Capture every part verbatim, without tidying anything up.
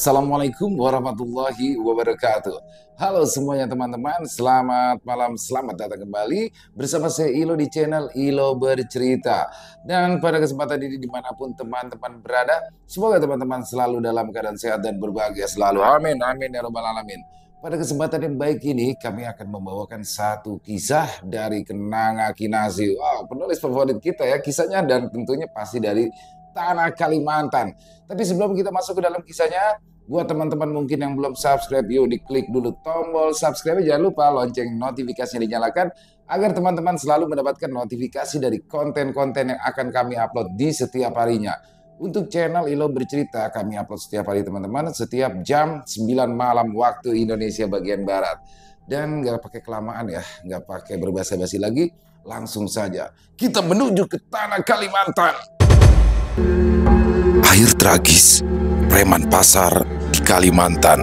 Assalamualaikum warahmatullahi wabarakatuh. Halo semuanya teman-teman, selamat malam, selamat datang kembali bersama saya Ilo di channel Ilo Bercerita. Dan pada kesempatan ini dimanapun teman-teman berada, semoga teman-teman selalu dalam keadaan sehat dan berbahagia selalu. Amin, amin ya robbal alamin. Pada kesempatan yang baik ini, kami akan membawakan satu kisah dari Kenanga Kinasi. Wow, penulis favorit kita ya kisahnya, dan tentunya pasti dari tanah Kalimantan. Tapi sebelum kita masuk ke dalam kisahnya, buat teman-teman mungkin yang belum subscribe, yuk diklik dulu tombol subscribe. Jangan lupa lonceng notifikasinya dinyalakan agar teman-teman selalu mendapatkan notifikasi dari konten-konten yang akan kami upload di setiap harinya. Untuk channel Ilo Bercerita kami upload setiap hari teman-teman, setiap jam sembilan malam waktu Indonesia bagian Barat. Dan nggak pakai kelamaan ya, nggak pakai berbasa-basi lagi, langsung saja kita menuju ke tanah Kalimantan. Akhir tragis preman pasar di Kalimantan.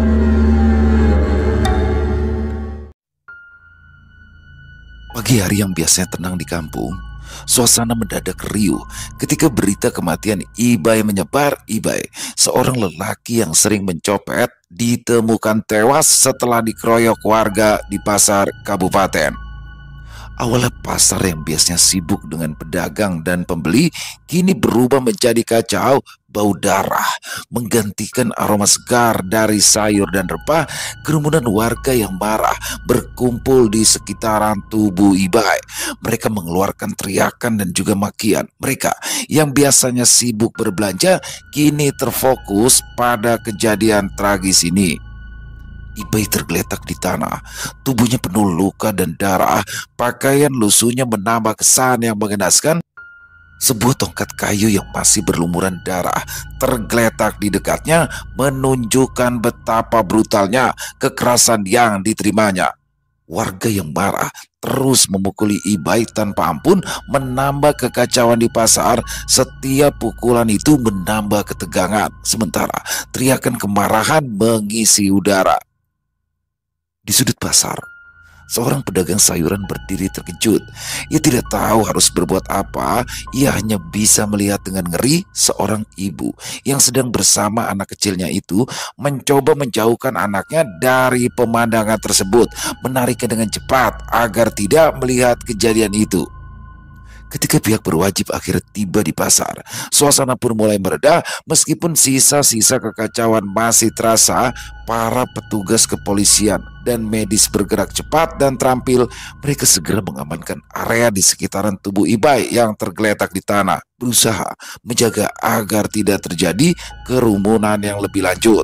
Pagi hari yang biasanya tenang di kampung, suasana mendadak riuh ketika berita kematian Ibai menyebar. Ibai, seorang lelaki yang sering mencopet, ditemukan tewas setelah dikeroyok warga di pasar kabupaten. Awalnya pasar yang biasanya sibuk dengan pedagang dan pembeli kini berubah menjadi kacau. Bau darah menggantikan aroma segar dari sayur dan rempah. Kerumunan warga yang marah berkumpul di sekitaran tubuh Ibai. Mereka mengeluarkan teriakan dan juga makian. Mereka yang biasanya sibuk berbelanja kini terfokus pada kejadian tragis ini. Ibai tergeletak di tanah, tubuhnya penuh luka dan darah. Pakaian lusuhnya menambah kesan yang mengenaskan. Sebuah tongkat kayu yang masih berlumuran darah tergeletak di dekatnya, menunjukkan betapa brutalnya kekerasan yang diterimanya. Warga yang marah terus memukuli Ibai tanpa ampun, menambah kekacauan di pasar. Setiap pukulan itu menambah ketegangan, sementara teriakan kemarahan mengisi udara. Di sudut pasar, seorang pedagang sayuran berdiri terkejut. Ia tidak tahu harus berbuat apa. Ia hanya bisa melihat dengan ngeri seorang ibu yang sedang bersama anak kecilnya itu mencoba menjauhkan anaknya dari pemandangan tersebut, menariknya dengan cepat agar tidak melihat kejadian itu. Ketika pihak berwajib akhirnya tiba di pasar, suasana pun mulai mereda. Meskipun sisa-sisa kekacauan masih terasa, para petugas kepolisian dan medis bergerak cepat dan terampil. Mereka segera mengamankan area di sekitaran tubuh Ibai yang tergeletak di tanah, berusaha menjaga agar tidak terjadi kerumunan yang lebih lanjut.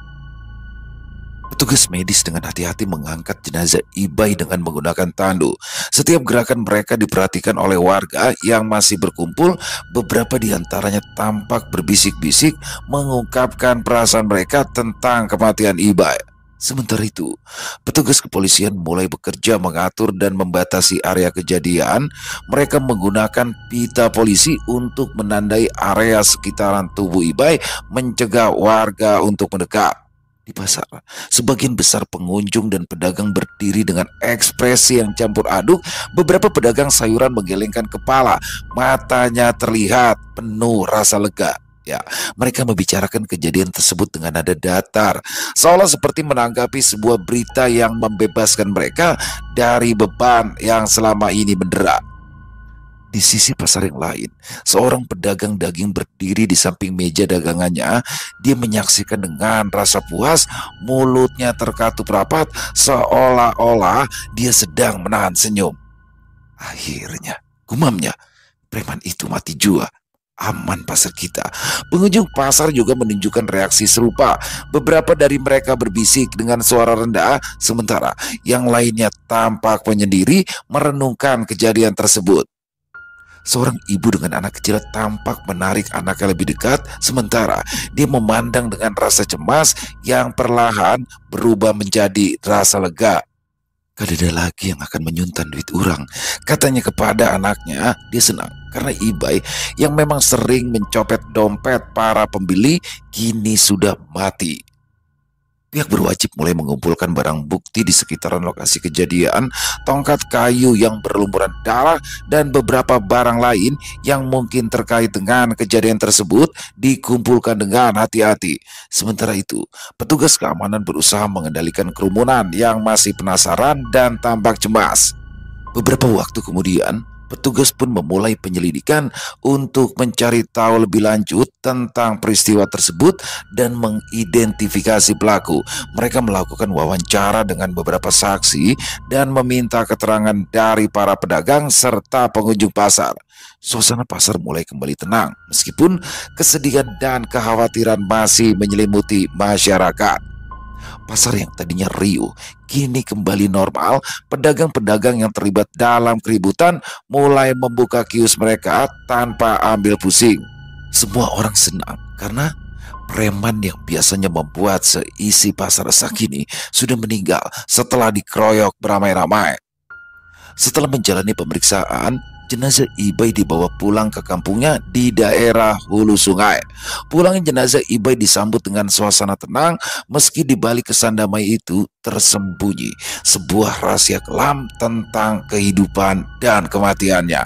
Petugas medis dengan hati-hati mengangkat jenazah Ibai dengan menggunakan tandu. Setiap gerakan mereka diperhatikan oleh warga yang masih berkumpul. Beberapa di antaranya tampak berbisik-bisik mengungkapkan perasaan mereka tentang kematian Ibai. Sementara itu, petugas kepolisian mulai bekerja mengatur dan membatasi area kejadian. Mereka menggunakan pita polisi untuk menandai area sekitaran tubuh Ibai, mencegah warga untuk mendekat. Di pasar, sebagian besar pengunjung dan pedagang berdiri dengan ekspresi yang campur aduk. Beberapa pedagang sayuran menggelengkan kepala, matanya terlihat penuh rasa lega. Ya, mereka membicarakan kejadian tersebut dengan nada datar, seolah seperti menanggapi sebuah berita yang membebaskan mereka dari beban yang selama ini mendera. Di sisi pasar yang lain, seorang pedagang daging berdiri di samping meja dagangannya. Dia menyaksikan dengan rasa puas, mulutnya terkatup rapat seolah-olah dia sedang menahan senyum. Akhirnya, gumamnya, preman itu mati jua. Aman pasar kita. Pengunjung pasar juga menunjukkan reaksi serupa. Beberapa dari mereka berbisik dengan suara rendah, sementara yang lainnya tampak menyendiri merenungkan kejadian tersebut. Seorang ibu dengan anak kecil tampak menarik anaknya lebih dekat, sementara dia memandang dengan rasa cemas yang perlahan berubah menjadi rasa lega. "Kadada lagi yang akan menyuntan duit orang," katanya kepada anaknya. Dia senang karena Ibai yang memang sering mencopet dompet para pembeli kini sudah mati. Pihak berwajib mulai mengumpulkan barang bukti di sekitaran lokasi kejadian, tongkat kayu yang berlumuran darah, dan beberapa barang lain yang mungkin terkait dengan kejadian tersebut dikumpulkan dengan hati-hati. Sementara itu, petugas keamanan berusaha mengendalikan kerumunan yang masih penasaran dan tampak cemas. Beberapa waktu kemudian, petugas pun memulai penyelidikan untuk mencari tahu lebih lanjut tentang peristiwa tersebut dan mengidentifikasi pelaku. Mereka melakukan wawancara dengan beberapa saksi dan meminta keterangan dari para pedagang serta pengunjung pasar. Suasana pasar mulai kembali tenang, meskipun kesedihan dan kekhawatiran masih menyelimuti masyarakat. Pasar yang tadinya riuh kini kembali normal. Pedagang-pedagang yang terlibat dalam keributan mulai membuka kios mereka tanpa ambil pusing. Semua orang senang karena preman yang biasanya membuat seisi pasar resah kini sudah meninggal setelah dikeroyok beramai-ramai. Setelah menjalani pemeriksaan, jenazah Ibai dibawa pulang ke kampungnya di daerah hulu sungai. Pulangnya jenazah Ibai disambut dengan suasana tenang, meski di balik kesan damai itu tersembunyi sebuah rahasia kelam tentang kehidupan dan kematiannya.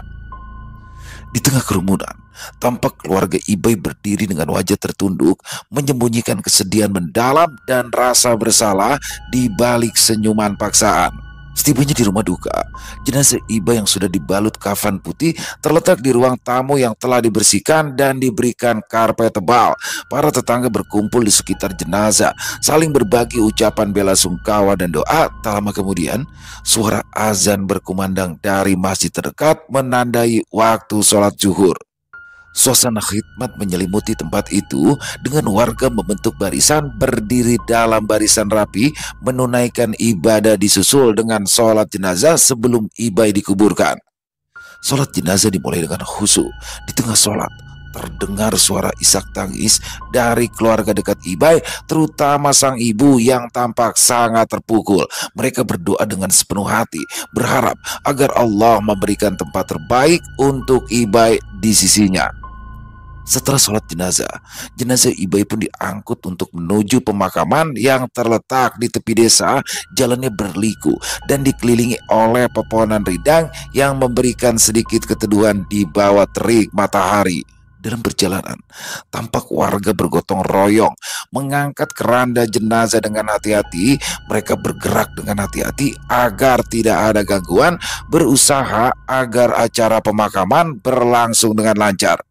Di tengah kerumunan, tampak keluarga Ibai berdiri dengan wajah tertunduk, menyembunyikan kesedihan mendalam dan rasa bersalah di balik senyuman paksaan. Setibanya di rumah duka, jenazah Ibai yang sudah dibalut kafan putih terletak di ruang tamu yang telah dibersihkan dan diberikan karpet tebal. Para tetangga berkumpul di sekitar jenazah, saling berbagi ucapan bela sungkawa dan doa. Tak lama kemudian, suara azan berkumandang dari masjid terdekat menandai waktu sholat zuhur. Suasana khidmat menyelimuti tempat itu dengan warga membentuk barisan, berdiri dalam barisan rapi, menunaikan ibadah disusul dengan sholat jenazah sebelum Ibai dikuburkan. Sholat jenazah dimulai dengan khusyuk. Di tengah sholat terdengar suara isak tangis dari keluarga dekat Ibai, terutama sang ibu yang tampak sangat terpukul. Mereka berdoa dengan sepenuh hati, berharap agar Allah memberikan tempat terbaik untuk Ibai di sisinya. Setelah sholat jenazah, jenazah Ibai pun diangkut untuk menuju pemakaman yang terletak di tepi desa. Jalannya berliku dan dikelilingi oleh pepohonan rindang yang memberikan sedikit keteduhan di bawah terik matahari. Dalam perjalanan, tampak warga bergotong royong mengangkat keranda jenazah dengan hati-hati. Mereka bergerak dengan hati-hati agar tidak ada gangguan, berusaha agar acara pemakaman berlangsung dengan lancar.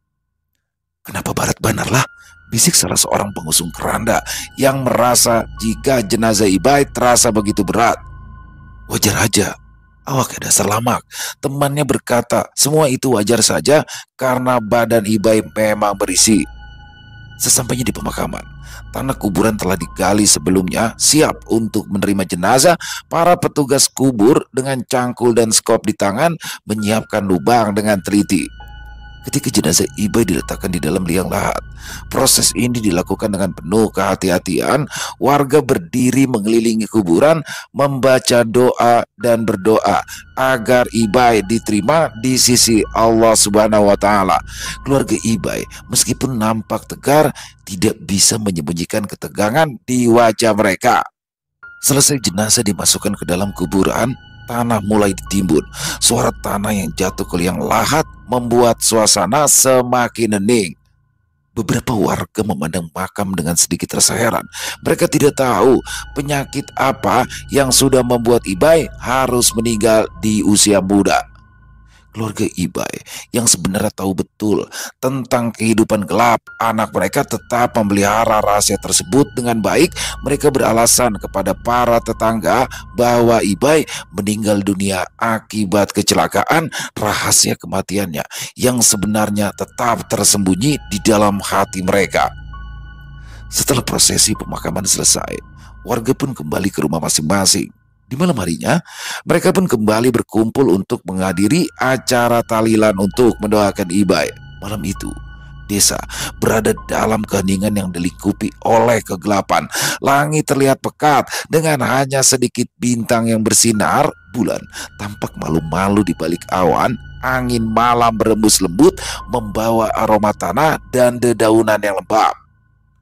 "Kenapa barat banarlah?" bisik salah seorang pengusung keranda yang merasa jika jenazah Ibai terasa begitu berat. "Wajar aja, awak dasar lamak," temannya berkata. Semua itu wajar saja karena badan Ibai memang berisi. Sesampainya di pemakaman, tanah kuburan telah digali sebelumnya, siap untuk menerima jenazah. Para petugas kubur dengan cangkul dan skop di tangan menyiapkan lubang dengan teliti. Ketika jenazah Ibai diletakkan di dalam liang lahat, proses ini dilakukan dengan penuh kehati-hatian. Warga berdiri mengelilingi kuburan, membaca doa dan berdoa agar Ibai diterima di sisi Allah Subhanahu wa Ta'ala. Keluarga Ibai, meskipun nampak tegar, tidak bisa menyembunyikan ketegangan di wajah mereka. Selesai jenazah dimasukkan ke dalam kuburan, tanah mulai ditimbun. Suara tanah yang jatuh ke liang lahat membuat suasana semakin hening. Beberapa warga memandang makam dengan sedikit rasa heran. Mereka tidak tahu penyakit apa yang sudah membuat Ibai harus meninggal di usia muda. Keluarga Ibai yang sebenarnya tahu betul tentang kehidupan gelap anak mereka tetap memelihara rahasia tersebut dengan baik. Mereka beralasan kepada para tetangga bahwa Ibai meninggal dunia akibat kecelakaan. Rahasia kematiannya yang sebenarnya tetap tersembunyi di dalam hati mereka. Setelah prosesi pemakaman selesai, warga pun kembali ke rumah masing-masing. Di malam harinya, mereka pun kembali berkumpul untuk menghadiri acara tahlilan untuk mendoakan Ibai. Malam itu, desa berada dalam keheningan yang dilingkupi oleh kegelapan. Langit terlihat pekat dengan hanya sedikit bintang yang bersinar. Bulan tampak malu-malu di balik awan. Angin malam berembus lembut membawa aroma tanah dan dedaunan yang lembab.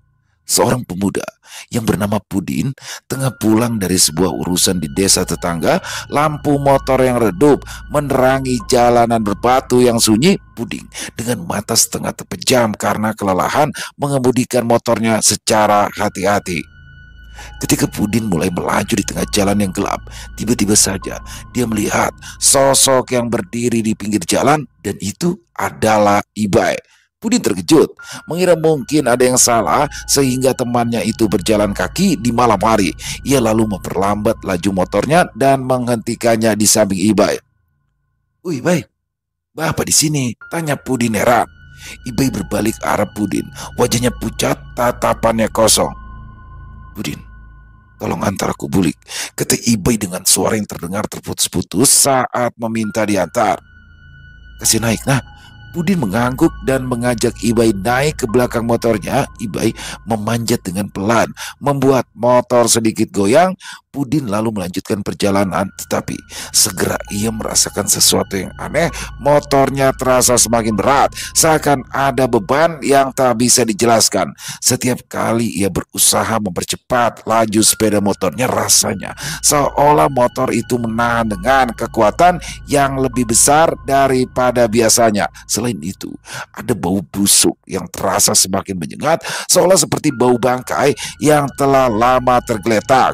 Seorang pemuda yang bernama Pudin tengah pulang dari sebuah urusan di desa tetangga. Lampu motor yang redup menerangi jalanan berbatu yang sunyi. Pudin dengan mata setengah terpejam karena kelelahan mengemudikan motornya secara hati-hati. Ketika Pudin mulai melaju di tengah jalan yang gelap, tiba-tiba saja dia melihat sosok yang berdiri di pinggir jalan, dan itu adalah Ibai. Pudin terkejut, mengira mungkin ada yang salah sehingga temannya itu berjalan kaki di malam hari. Ia lalu memperlambat laju motornya dan menghentikannya di samping Ibai. "Wih, Ibai, Bapak di sini?" tanya Pudin heran. Ibai berbalik arah Pudin, wajahnya pucat, tatapannya kosong. "Pudin, tolong antar aku bulik," kata Ibai dengan suara yang terdengar terputus-putus saat meminta diantar. "Kasih naik, nah." Pudin mengangguk dan mengajak Ibai naik ke belakang motornya. Ibai memanjat dengan pelan, membuat motor sedikit goyang. Pudin lalu melanjutkan perjalanan, tetapi segera ia merasakan sesuatu yang aneh. Motornya terasa semakin berat, seakan ada beban yang tak bisa dijelaskan. Setiap kali ia berusaha mempercepat laju sepeda motornya, rasanya seolah motor itu menahan dengan kekuatan yang lebih besar daripada biasanya. Selain itu, ada bau busuk yang terasa semakin menyengat, seolah seperti bau bangkai yang telah lama tergeletak.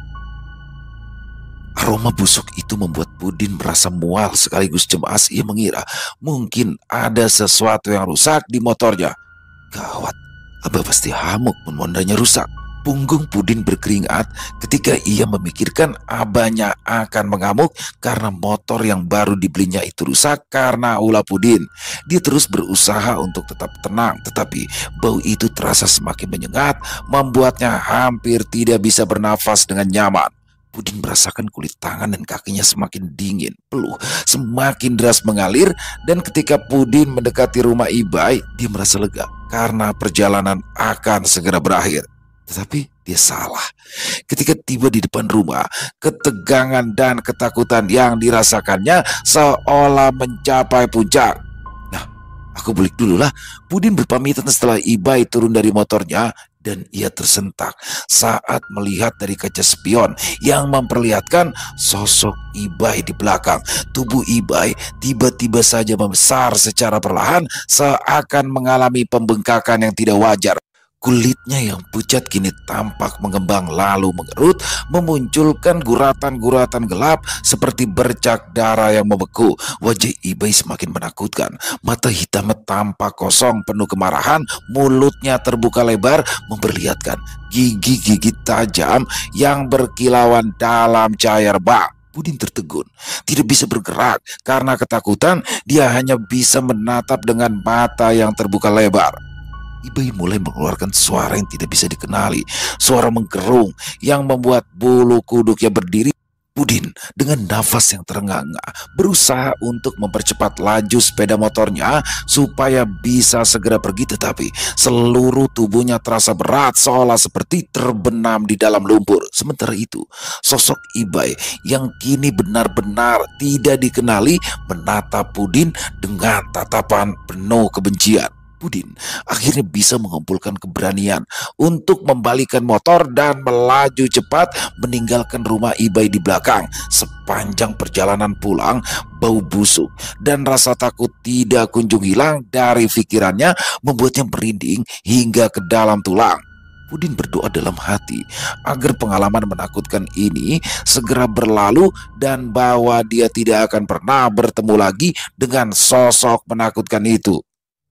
Aroma busuk itu membuat Pudin merasa mual sekaligus cemas. Ia mengira mungkin ada sesuatu yang rusak di motornya. Gawat, Abah pasti hamuk pun mondanya rusak. Punggung Pudin berkeringat ketika ia memikirkan abahnya akan mengamuk karena motor yang baru dibelinya itu rusak karena ulah Pudin. Dia terus berusaha untuk tetap tenang, tetapi bau itu terasa semakin menyengat, membuatnya hampir tidak bisa bernafas dengan nyaman. Pudin merasakan kulit tangan dan kakinya semakin dingin, peluh semakin deras mengalir, dan ketika Pudin mendekati rumah Ibai, dia merasa lega karena perjalanan akan segera berakhir. Tetapi dia salah. Ketika tiba di depan rumah, ketegangan dan ketakutan yang dirasakannya seolah mencapai puncak. "Nah, aku balik dulu lah." Pudin berpamitan setelah Ibai turun dari motornya, dan ia tersentak saat melihat dari kaca spion yang memperlihatkan sosok Ibai di belakang. Tubuh Ibai tiba-tiba saja membesar secara perlahan, seakan mengalami pembengkakan yang tidak wajar. Kulitnya yang pucat kini tampak mengembang lalu mengerut, memunculkan guratan-guratan gelap seperti bercak darah yang membeku. Wajah Ibai semakin menakutkan. Mata hitamnya tampak kosong penuh kemarahan, mulutnya terbuka lebar memperlihatkan gigi-gigi tajam yang berkilauan dalam cahaya rebah. Pudin tertegun, tidak bisa bergerak karena ketakutan. Dia hanya bisa menatap dengan mata yang terbuka lebar. Ibai mulai mengeluarkan suara yang tidak bisa dikenali, suara menggerung yang membuat bulu kuduknya berdiri. Pudin dengan nafas yang terengah-engah berusaha untuk mempercepat laju sepeda motornya supaya bisa segera pergi, tetapi seluruh tubuhnya terasa berat seolah seperti terbenam di dalam lumpur. Sementara itu, sosok Ibai yang kini benar-benar tidak dikenali menatap Pudin dengan tatapan penuh kebencian. Pudin akhirnya bisa mengumpulkan keberanian untuk membalikan motor dan melaju cepat meninggalkan rumah Ibai di belakang. Sepanjang perjalanan pulang, bau busuk dan rasa takut tidak kunjung hilang dari pikirannya, membuatnya merinding hingga ke dalam tulang. Pudin berdoa dalam hati agar pengalaman menakutkan ini segera berlalu dan bahwa dia tidak akan pernah bertemu lagi dengan sosok menakutkan itu.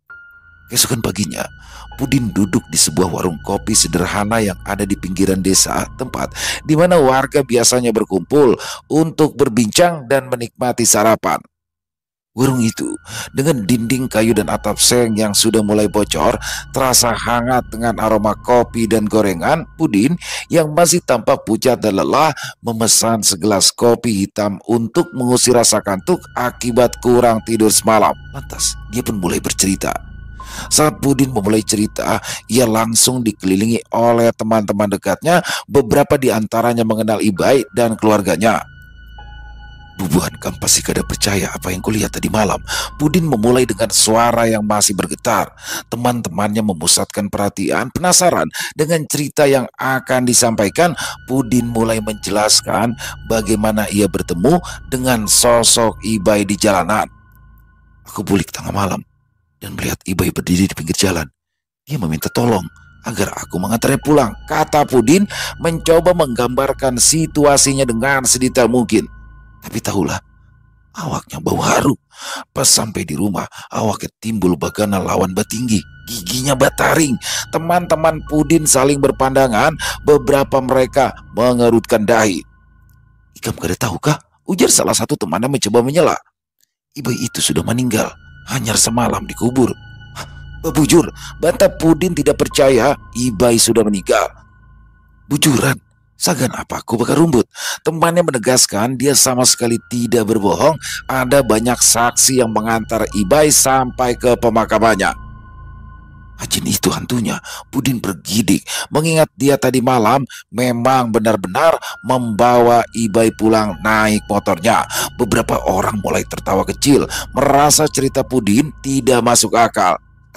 Keesokan paginya, Pudin duduk di sebuah warung kopi sederhana yang ada di pinggiran desa, tempat di mana warga biasanya berkumpul untuk berbincang dan menikmati sarapan. Warung itu dengan dinding kayu dan atap seng yang sudah mulai bocor terasa hangat dengan aroma kopi dan gorengan. Pudin yang masih tampak pucat dan lelah memesan segelas kopi hitam untuk mengusir rasa kantuk akibat kurang tidur semalam. Lantas dia pun mulai bercerita. Saat Pudin memulai cerita, ia langsung dikelilingi oleh teman-teman dekatnya. Beberapa di antaranya mengenal Ibai dan keluarganya. Bubuhan, kamu pasti kada percaya apa yang kulihat tadi malam. Pudin memulai dengan suara yang masih bergetar. Teman-temannya memusatkan perhatian, penasaran dengan cerita yang akan disampaikan. Pudin mulai menjelaskan bagaimana ia bertemu dengan sosok Ibai di jalanan. Aku bulik tengah malam dan melihat Ibai berdiri di pinggir jalan. Dia meminta tolong agar aku mengantarnya pulang, kata Pudin, mencoba menggambarkan situasinya dengan sedetail mungkin. Tapi tahulah, awaknya bau haru. Pas sampai di rumah, awaknya timbul bagana lawan batinggi. Giginya bataring. Teman-teman Pudin saling berpandangan. Beberapa mereka mengerutkan dahi. "Ikam kada tahukah?" ujar salah satu temannya mencoba menyela. "Ibai itu sudah meninggal, hanyar semalam dikubur." "Bebujur," bantah Pudin tidak percaya Ibai sudah meninggal. "Bujuran, sagan apa aku bakar rumput?" Temannya menegaskan dia sama sekali tidak berbohong. Ada banyak saksi yang mengantar Ibai sampai ke pemakamannya. Ajin itu hantunya. Pudin bergidik mengingat dia tadi malam memang benar-benar membawa Ibai pulang naik motornya. Beberapa orang mulai tertawa kecil, merasa cerita Pudin tidak masuk akal.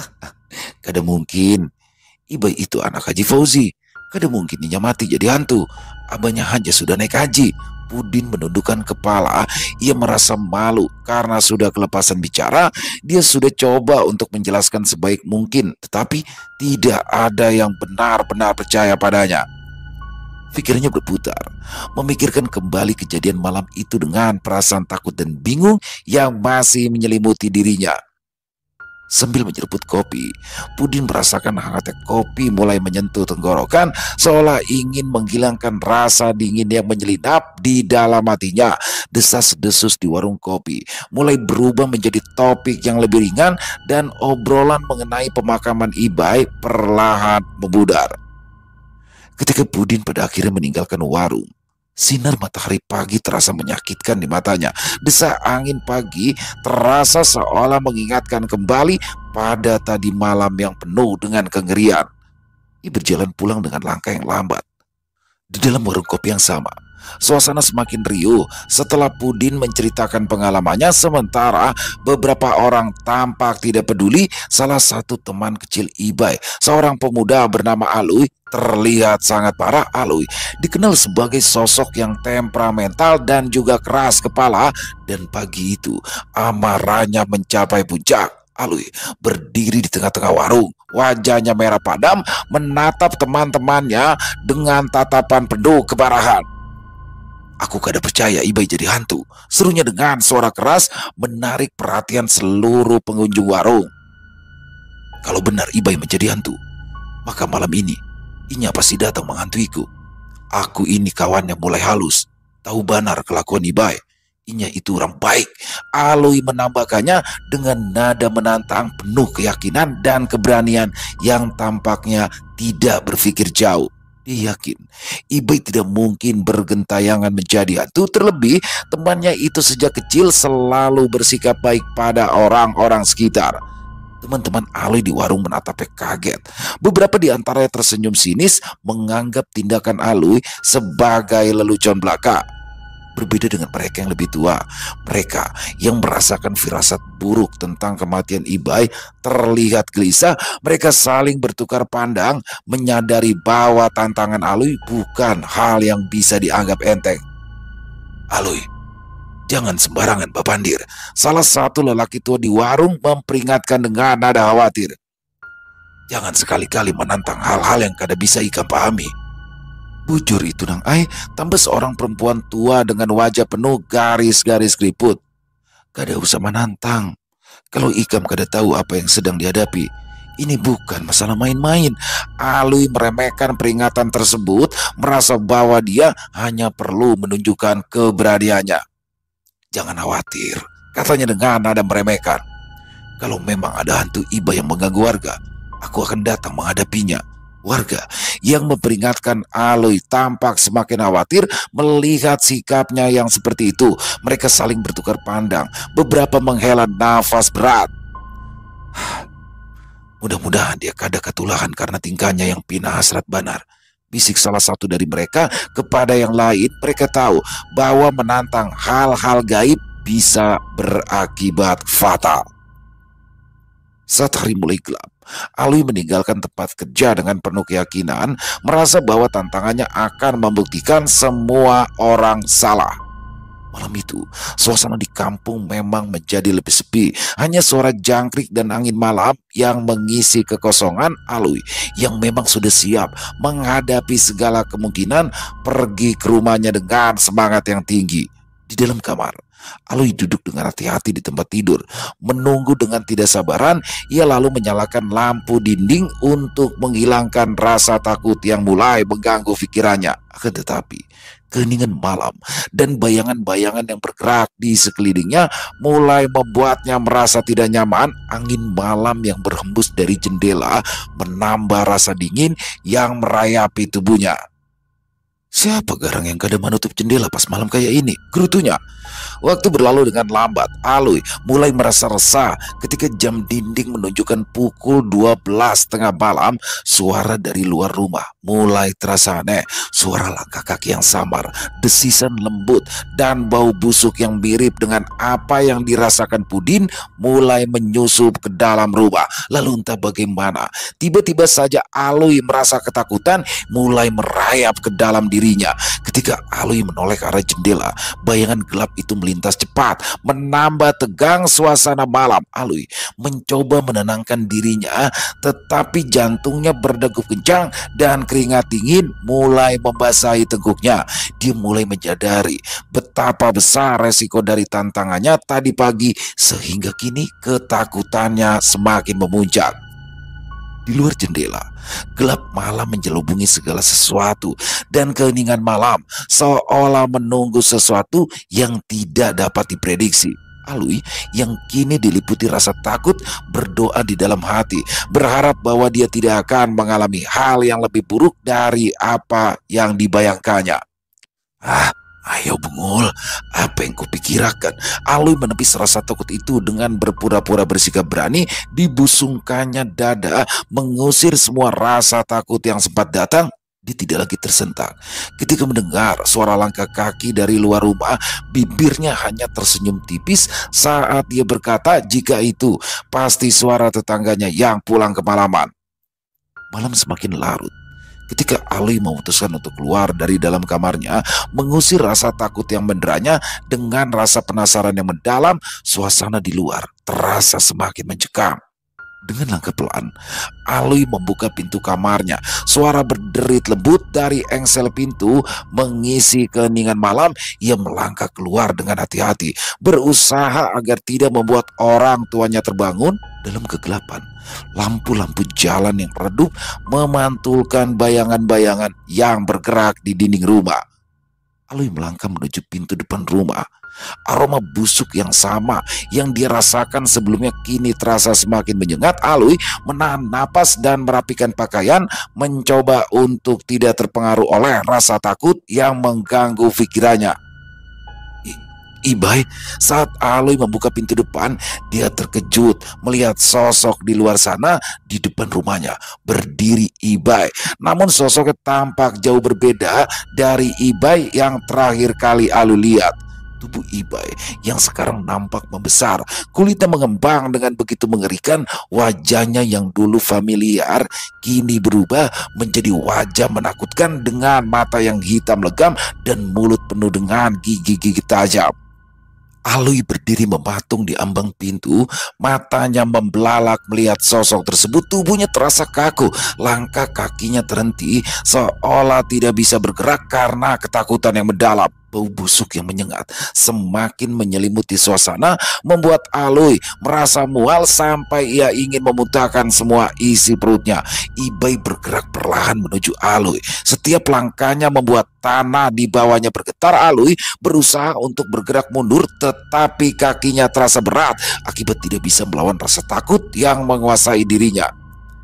Kada mungkin Ibai itu anak Haji Fauzi. Kada mungkin dia mati jadi hantu. Abahnya Haji sudah naik haji. Pudin menundukkan kepala. Ia merasa malu karena sudah kelepasan bicara. Dia sudah coba untuk menjelaskan sebaik mungkin, tetapi tidak ada yang benar-benar percaya padanya. Pikirannya berputar, memikirkan kembali kejadian malam itu dengan perasaan takut dan bingung yang masih menyelimuti dirinya. Sambil menyeruput kopi, Pudin merasakan hangatnya kopi mulai menyentuh tenggorokan, seolah ingin menghilangkan rasa dingin yang menyelinap di dalam hatinya. Desas-desus di warung kopi mulai berubah menjadi topik yang lebih ringan, dan obrolan mengenai pemakaman Ibai perlahan memudar. Ketika Pudin pada akhirnya meninggalkan warung, sinar matahari pagi terasa menyakitkan di matanya. Desak angin pagi terasa seolah mengingatkan kembali pada tadi malam yang penuh dengan kengerian. Ia berjalan pulang dengan langkah yang lambat. Di dalam warung kopi yang sama, suasana semakin riuh setelah Pudin menceritakan pengalamannya. Sementara beberapa orang tampak tidak peduli. Salah satu teman kecil Ibai, seorang pemuda bernama Alui, terlihat sangat parah. Alui dikenal sebagai sosok yang temperamental dan juga keras kepala, dan pagi itu amarahnya mencapai puncak. Alui berdiri di tengah-tengah warung, wajahnya merah padam, menatap teman-temannya dengan tatapan penuh kemarahan. "Aku kada percaya Ibai jadi hantu," serunya dengan suara keras, menarik perhatian seluruh pengunjung warung. "Kalau benar Ibai menjadi hantu, maka malam ini Inya pasti datang menghantuiku. Aku ini kawannya mulai halus. Tahu benar kelakuan Ibai. Inya itu orang baik." Alui menambahkannya dengan nada menantang, penuh keyakinan dan keberanian yang tampaknya tidak berpikir jauh. Dia yakin Ibai tidak mungkin bergentayangan menjadi hantu. Terlebih temannya itu sejak kecil selalu bersikap baik pada orang-orang sekitar. Teman-teman Alui di warung menatapnya kaget. Beberapa di antaranya tersenyum sinis, menganggap tindakan Alui sebagai lelucon belaka. Berbeda dengan mereka yang lebih tua, mereka yang merasakan firasat buruk tentang kematian Ibai terlihat gelisah. Mereka saling bertukar pandang, menyadari bahwa tantangan Alui bukan hal yang bisa dianggap enteng. "Alui, jangan sembarangan bapandir," salah satu lelaki tua di warung memperingatkan dengan nada khawatir. "Jangan sekali-kali menantang hal-hal yang kada bisa ikam pahami." "Bujur itu Nang Ai," tambah seorang perempuan tua dengan wajah penuh garis-garis keriput. "Kada usah menantang. Kalau ikam kada tahu apa yang sedang dihadapi, ini bukan masalah main-main." Alui meremehkan peringatan tersebut, merasa bahwa dia hanya perlu menunjukkan keberaniannya. "Jangan khawatir," katanya dengan nada meremehkan. "Kalau memang ada hantu Ibai yang mengganggu warga, aku akan datang menghadapinya." Warga yang memperingatkan Alui tampak semakin khawatir melihat sikapnya yang seperti itu. Mereka saling bertukar pandang. Beberapa menghela nafas berat. Mudah-mudahan dia kada ketulahan karena tingkahnya yang pindah hasrat banar. bisik salah satu dari mereka kepada yang lain. Mereka tahu bahwa menantang hal-hal gaib bisa berakibat fatal. Saat hari mulai gelap, Alwi meninggalkan tempat kerja dengan penuh keyakinan, merasa bahwa tantangannya akan membuktikan semua orang salah. Malam itu, suasana di kampung memang menjadi lebih sepi. Hanya suara jangkrik dan angin malam yang mengisi kekosongan. Alwi yang memang sudah siap menghadapi segala kemungkinan pergi ke rumahnya dengan semangat yang tinggi. Di dalam kamar, Alwi duduk dengan hati-hati di tempat tidur, menunggu dengan tidak sabaran. Ia lalu menyalakan lampu dinding untuk menghilangkan rasa takut yang mulai mengganggu pikirannya. Akan tetapi, keheningan malam dan bayangan-bayangan yang bergerak di sekelilingnya mulai membuatnya merasa tidak nyaman. Angin malam yang berhembus dari jendela menambah rasa dingin yang merayapi tubuhnya. Siapa garang yang kadang menutup jendela pas malam kayak ini? Gerutunya. Waktu berlalu dengan lambat. Alwi mulai merasa resah ketika jam dinding menunjukkan pukul dua belas tengah malam. Suara dari luar rumah mulai terasa aneh. Suara langkah kaki yang samar, desisan lembut, dan bau busuk yang mirip dengan apa yang dirasakan Pudin mulai menyusup ke dalam rumah. Lalu entah bagaimana, tiba-tiba saja Alwi merasa ketakutan mulai merayap ke dalam dirinya. Ketika Alwi menoleh ke arah jendela, bayangan gelap itu melintas cepat, menambah tegang suasana malam. Alwi mencoba menenangkan dirinya, tetapi jantungnya berdegup kencang dan keringat dingin mulai membasahi tengkuknya. Dia mulai menyadari betapa besar resiko dari tantangannya tadi pagi, sehingga kini ketakutannya semakin memuncak. Di luar jendela, gelap malam menjelubungi segala sesuatu, dan keheningan malam seolah menunggu sesuatu yang tidak dapat diprediksi. Alwi yang kini diliputi rasa takut berdoa di dalam hati, berharap bahwa dia tidak akan mengalami hal yang lebih buruk dari apa yang dibayangkannya. Ah, ayo bengol, apa yang kupikirkan? Alwi menepis rasa takut itu dengan berpura-pura bersikap berani. Dibusungkannya dada, mengusir semua rasa takut yang sempat datang. Dia tidak lagi tersentak. Ketika mendengar suara langkah kaki dari luar rumah, bibirnya hanya tersenyum tipis saat dia berkata jika itu pasti suara tetangganya yang pulang kemalaman. Malam semakin larut. Ketika Alwi memutuskan untuk keluar dari dalam kamarnya, mengusir rasa takut yang menderanya dengan rasa penasaran yang mendalam, suasana di luar terasa semakin mencekam. Dengan langkah pelan, Alwi membuka pintu kamarnya. Suara berderit lembut dari engsel pintu mengisi keheningan malam. Ia melangkah keluar dengan hati-hati, berusaha agar tidak membuat orang tuanya terbangun. Dalam kegelapan, lampu-lampu jalan yang redup memantulkan bayangan-bayangan yang bergerak di dinding rumah. Alwi melangkah menuju pintu depan rumah. Aroma busuk yang sama yang dia rasakan sebelumnya kini terasa semakin menyengat. Alwi menahan napas dan merapikan pakaian, mencoba untuk tidak terpengaruh oleh rasa takut yang mengganggu pikirannya. Ibai, saat Alwi membuka pintu depan, dia terkejut melihat sosok di luar sana. Di depan rumahnya berdiri Ibai. Namun sosoknya tampak jauh berbeda dari Ibai yang terakhir kali Alwi lihat. Tubuh Ibai yang sekarang nampak membesar, kulitnya mengembang dengan begitu mengerikan. Wajahnya yang dulu familiar kini berubah menjadi wajah menakutkan dengan mata yang hitam legam dan mulut penuh dengan gigi-gigi tajam. Alwi berdiri mematung di ambang pintu, matanya membelalak melihat sosok tersebut. Tubuhnya terasa kaku, langkah kakinya terhenti seolah tidak bisa bergerak karena ketakutan yang mendalam. Bau busuk yang menyengat semakin menyelimuti suasana, membuat Alwi merasa mual sampai ia ingin memuntahkan semua isi perutnya. Ibai bergerak perlahan menuju Alwi. Setiap langkahnya membuat tanah di bawahnya bergetar. Alwi berusaha untuk bergerak mundur, tetapi kakinya terasa berat akibat tidak bisa melawan rasa takut yang menguasai dirinya. Ketika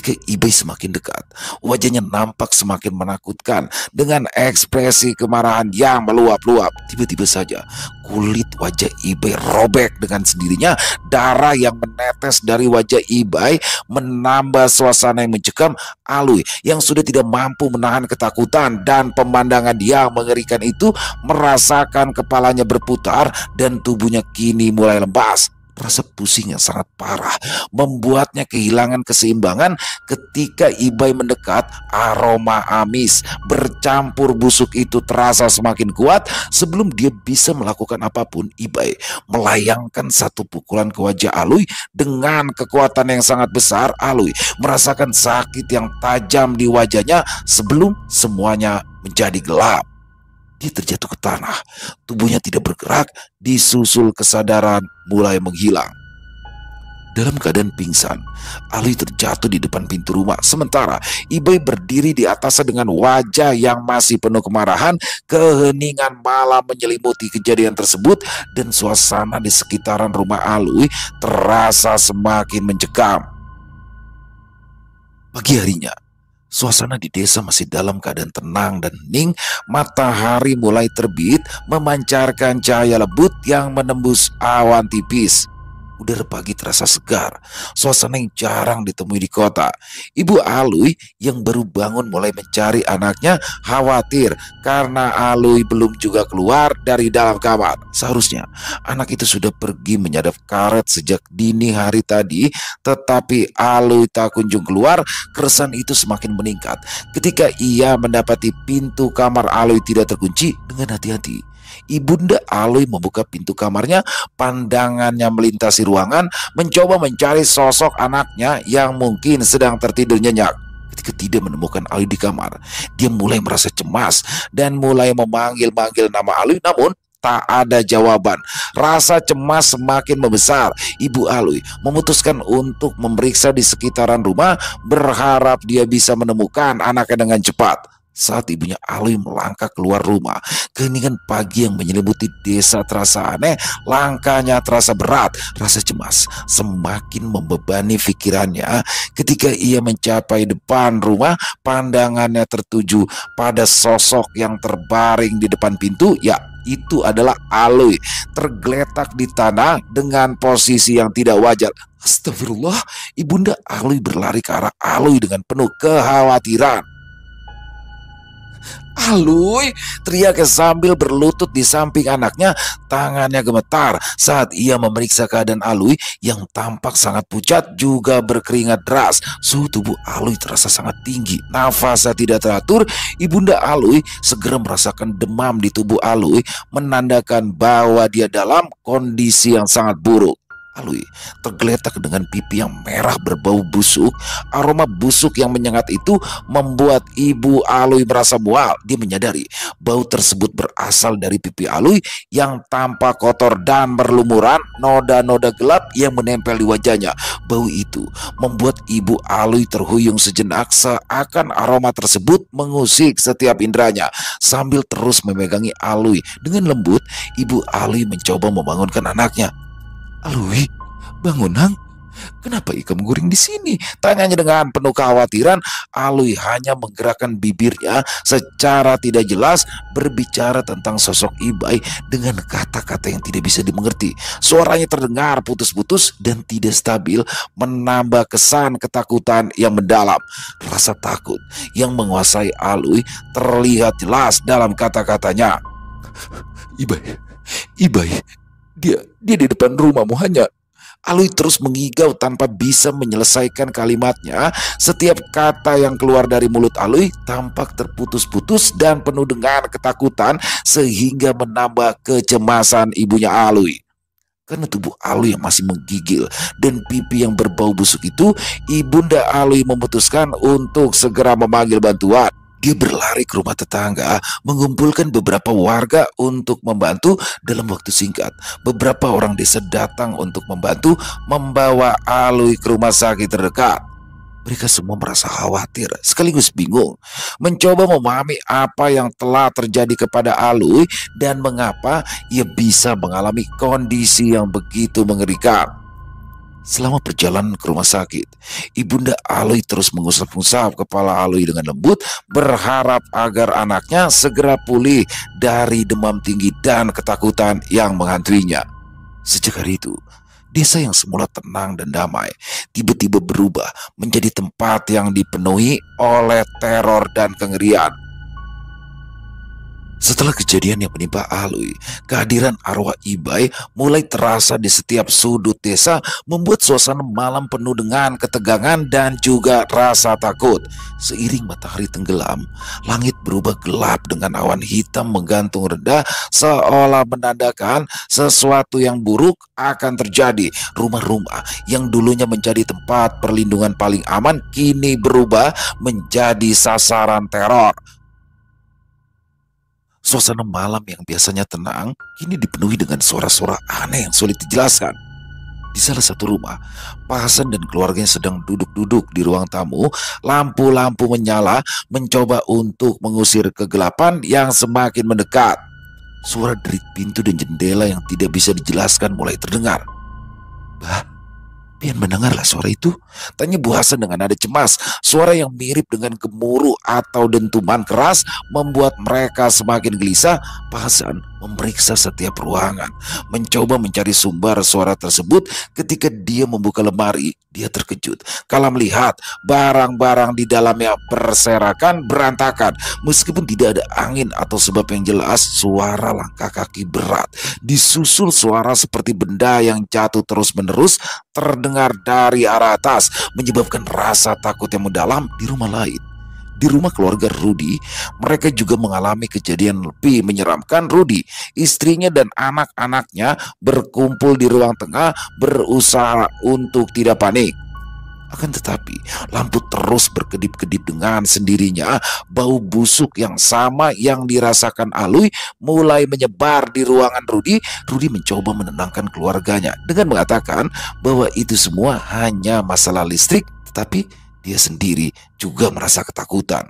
Ketika Ibai semakin dekat, wajahnya nampak semakin menakutkan dengan ekspresi kemarahan yang meluap-luap. Tiba-tiba saja kulit wajah Ibai robek dengan sendirinya. Darah yang menetes dari wajah Ibai menambah suasana yang mencekam. Alwi yang sudah tidak mampu menahan ketakutan dan pemandangan yang mengerikan itu merasakan kepalanya berputar dan tubuhnya kini mulai lemas. Rasa pusing yang sangat parah membuatnya kehilangan keseimbangan. Ketika Ibai mendekat, aroma amis bercampur busuk itu terasa semakin kuat. Sebelum dia bisa melakukan apapun, Ibai melayangkan satu pukulan ke wajah Alwi dengan kekuatan yang sangat besar. Alwi merasakan sakit yang tajam di wajahnya sebelum semuanya menjadi gelap. Dia terjatuh ke tanah, tubuhnya tidak bergerak, disusul kesadaran mulai menghilang. Dalam keadaan pingsan, Alwi terjatuh di depan pintu rumah. Sementara Ibai berdiri di atasnya dengan wajah yang masih penuh kemarahan. Keheningan malam menyelimuti kejadian tersebut dan suasana di sekitaran rumah Alwi terasa semakin mencekam. Pagi harinya, suasana di desa masih dalam keadaan tenang dan hening. Matahari mulai terbit, memancarkan cahaya lembut yang menembus awan tipis. Udara pagi terasa segar, suasana yang jarang ditemui di kota. Ibu Alwi yang baru bangun mulai mencari anaknya, khawatir karena Alwi belum juga keluar dari dalam kamar. Seharusnya anak itu sudah pergi menyadap karet sejak dini hari tadi, tetapi Alwi tak kunjung keluar. Keresahan itu semakin meningkat ketika ia mendapati pintu kamar Alwi tidak terkunci. Dengan hati-hati, Ibunda Alwi membuka pintu kamarnya. Pandangannya melintasi ruangan, mencoba mencari sosok anaknya yang mungkin sedang tertidur nyenyak. Ketika tidak menemukan Alwi di kamar, dia mulai merasa cemas dan mulai memanggil-manggil nama Alwi, namun tak ada jawaban. Rasa cemas semakin membesar. Ibu Alwi memutuskan untuk memeriksa di sekitaran rumah, berharap dia bisa menemukan anaknya dengan cepat. Saat ibunya Alwi melangkah keluar rumah, keheningan pagi yang menyelimuti desa terasa aneh. Langkahnya terasa berat. Rasa cemas semakin membebani pikirannya. Ketika ia mencapai depan rumah, pandangannya tertuju pada sosok yang terbaring di depan pintu. Ya, itu adalah Alwi, tergeletak di tanah dengan posisi yang tidak wajar. Astagfirullah. Ibunda Alwi berlari ke arah Alwi dengan penuh kekhawatiran. "Alwi!" teriaknya sambil berlutut di samping anaknya. Tangannya gemetar saat ia memeriksa keadaan Alwi yang tampak sangat pucat juga berkeringat deras. Suhu tubuh Alwi terasa sangat tinggi, nafasnya tidak teratur. Ibunda Alwi segera merasakan demam di tubuh Alwi, menandakan bahwa dia dalam kondisi yang sangat buruk. Alwi tergeletak dengan pipi yang merah berbau busuk. Aroma busuk yang menyengat itu membuat ibu Alwi merasa mual. Dia menyadari bau tersebut berasal dari pipi Alwi yang tampak kotor dan berlumuran noda-noda gelap yang menempel di wajahnya. Bau itu membuat ibu Alwi terhuyung sejenak, seakan aroma tersebut mengusik setiap inderanya. Sambil terus memegangi Alwi dengan lembut, ibu Alwi mencoba membangunkan anaknya. "Alwi, bangun, Nang. Kenapa Ika mengguring di sini?" tanyanya dengan penuh kekhawatiran. Alwi hanya menggerakkan bibirnya secara tidak jelas, berbicara tentang sosok Ibai dengan kata-kata yang tidak bisa dimengerti. Suaranya terdengar putus-putus dan tidak stabil, menambah kesan ketakutan yang mendalam. Rasa takut yang menguasai Alwi terlihat jelas dalam kata-katanya. "Ibai, Ibai, Dia, dia di depan rumahmu hanya..." Alwi terus mengigau tanpa bisa menyelesaikan kalimatnya. Setiap kata yang keluar dari mulut Alwi tampak terputus-putus dan penuh dengan ketakutan, sehingga menambah kecemasan ibunya Alwi. Karena tubuh Alwi yang masih menggigil dan pipi yang berbau busuk itu, ibunda Alwi memutuskan untuk segera memanggil bantuan. Dia berlari ke rumah tetangga, mengumpulkan beberapa warga untuk membantu. Dalam waktu singkat, beberapa orang desa datang untuk membantu membawa Alwi ke rumah sakit terdekat. Mereka semua merasa khawatir sekaligus bingung, mencoba memahami apa yang telah terjadi kepada Alwi dan mengapa ia bisa mengalami kondisi yang begitu mengerikan. Selama perjalanan ke rumah sakit, Ibunda Alwi terus mengusap-usap kepala Alwi dengan lembut, berharap agar anaknya segera pulih dari demam tinggi dan ketakutan yang menghantuinya. Sejak hari itu, desa yang semula tenang dan damai tiba-tiba berubah menjadi tempat yang dipenuhi oleh teror dan kengerian. Setelah kejadian yang menimpa Alwi, kehadiran arwah Ibai mulai terasa di setiap sudut desa, membuat suasana malam penuh dengan ketegangan dan juga rasa takut. Seiring matahari tenggelam, langit berubah gelap dengan awan hitam menggantung rendah, seolah menandakan sesuatu yang buruk akan terjadi. Rumah-rumah yang dulunya menjadi tempat perlindungan paling aman kini berubah menjadi sasaran teror. Suasana malam yang biasanya tenang kini dipenuhi dengan suara-suara aneh yang sulit dijelaskan. Di salah satu rumah, Pak Hasan dan keluarganya sedang duduk-duduk di ruang tamu. Lampu-lampu menyala, mencoba untuk mengusir kegelapan yang semakin mendekat. Suara derit pintu dan jendela yang tidak bisa dijelaskan mulai terdengar. "Bah, pian mendengarlah suara itu?" tanya Bu Hasan dengan nada cemas. Suara yang mirip dengan gemuruh atau dentuman keras membuat mereka semakin gelisah. Pak Hasan memeriksa setiap ruangan, mencoba mencari sumber suara tersebut. Ketika dia membuka lemari, dia terkejut kala melihat barang-barang di dalamnya berserakan berantakan. Meskipun tidak ada angin atau sebab yang jelas, suara langkah kaki berat disusul suara seperti benda yang jatuh terus-menerus terdengar dari arah atas, menyebabkan rasa takut yang mendalam di rumah lain. Di rumah keluarga Rudi, mereka juga mengalami kejadian lebih menyeramkan. Rudi, istrinya dan anak-anaknya berkumpul di ruang tengah, berusaha untuk tidak panik. Akan tetapi, lampu terus berkedip-kedip dengan sendirinya. Bau busuk yang sama yang dirasakan Alwi mulai menyebar di ruangan Rudi. Rudi mencoba menenangkan keluarganya dengan mengatakan bahwa itu semua hanya masalah listrik, tetapi dia sendiri juga merasa ketakutan.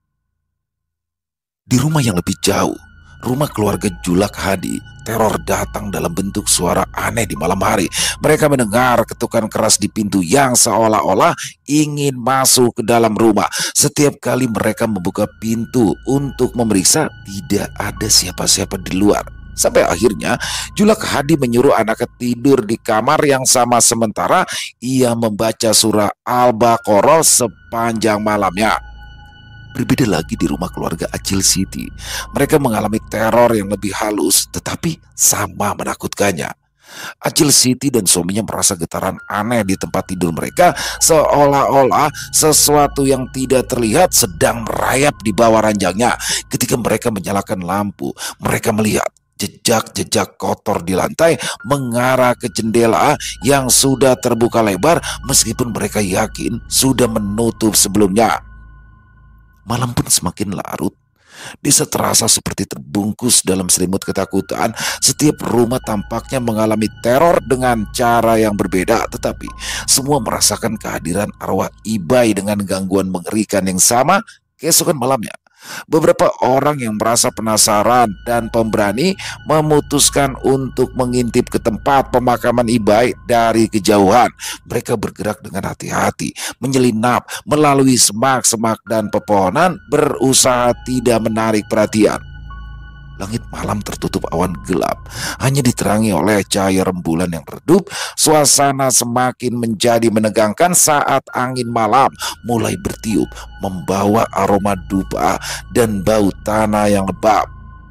Di rumah yang lebih jauh, rumah keluarga Julak Hadi, teror datang dalam bentuk suara aneh di malam hari. Mereka mendengar ketukan keras di pintu yang seolah-olah ingin masuk ke dalam rumah. Setiap kali mereka membuka pintu untuk memeriksa, tidak ada siapa-siapa di luar. Sampai akhirnya Julak Hadi menyuruh anaknya tidur di kamar yang sama, sementara ia membaca surah Al-Baqarah sepanjang malamnya. Berbeda lagi di rumah keluarga Acil Siti. Mereka mengalami teror yang lebih halus tetapi sama menakutkannya. Acil Siti dan suaminya merasa getaran aneh di tempat tidur mereka, seolah-olah sesuatu yang tidak terlihat sedang merayap di bawah ranjangnya. Ketika mereka menyalakan lampu, mereka melihat jejak-jejak kotor di lantai mengarah ke jendela yang sudah terbuka lebar, meskipun mereka yakin sudah menutup sebelumnya. Malam pun semakin larut. Desa terasa seperti terbungkus dalam selimut ketakutan. Setiap rumah tampaknya mengalami teror dengan cara yang berbeda, tetapi semua merasakan kehadiran arwah Ibai dengan gangguan mengerikan yang sama. Keesokan malamnya, beberapa orang yang merasa penasaran dan pemberani memutuskan untuk mengintip ke tempat pemakaman Ibai dari kejauhan. Mereka bergerak dengan hati-hati, menyelinap melalui semak-semak dan pepohonan, berusaha tidak menarik perhatian. Langit malam tertutup awan gelap, hanya diterangi oleh cahaya rembulan yang redup. Suasana semakin menjadi menegangkan saat angin malam mulai bertiup, membawa aroma dupa dan bau tanah yang lembab.